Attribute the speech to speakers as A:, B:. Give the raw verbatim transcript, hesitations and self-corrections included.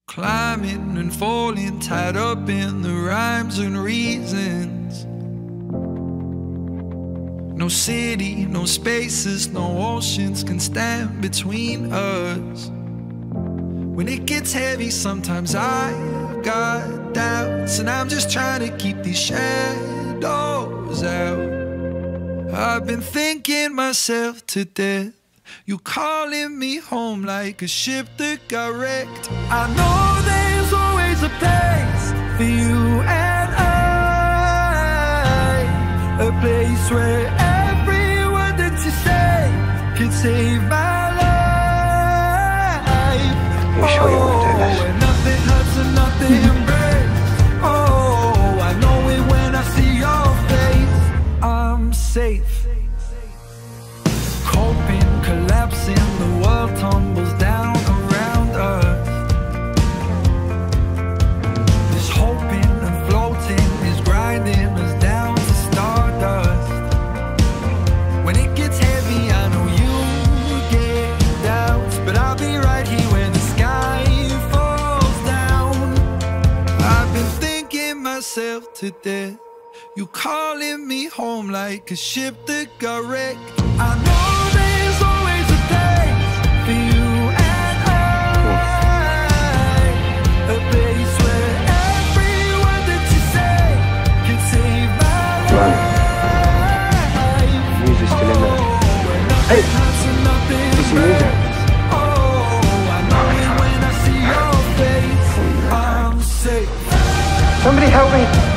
A: Climbing and falling, tied up in the rhymes and reasons. No city, no spaces, no oceans can stand between us. When it gets heavy, sometimes I've got doubts, and I'm just trying to keep these shadows out. I've been thinking myself to death. You calling me home like a ship that got wrecked. I know there's always a place for you and I, a place where every word that you say could save my life.
B: You sure you want to do this?
A: Where nothing hurts and nothing breaks. Oh, I know it when I see your face. I'm safe. Coping, collapsing, the world tumbles down around us. This hoping and floating is grinding us down to stardust. When it gets heavy, I know you get doubts, but I'll be right here when the sky falls down. I've been thinking myself to death. You calling me home like a ship that got wrecked. I know there's always a place for you and I, a place where every word that you say can save my life.
B: Music's still in there. Hey! Is he music?
A: Oh, I know it when I see your face. I'm safe.
B: Somebody help me!